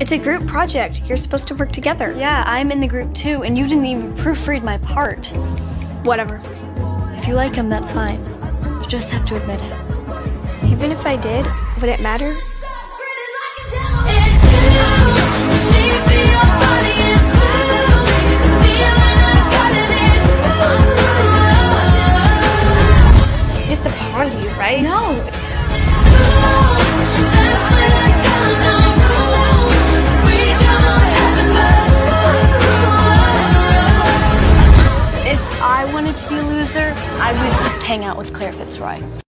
It's a group project. You're supposed to work together. Yeah, I'm in the group too, and you didn't even proofread my part. Whatever. If you like him, that's fine. You just have to admit it. Even if I did, would it matter? Just a pawn to you, right? No. If I wanted to be a loser, I would just hang out with Claire Fitzroy.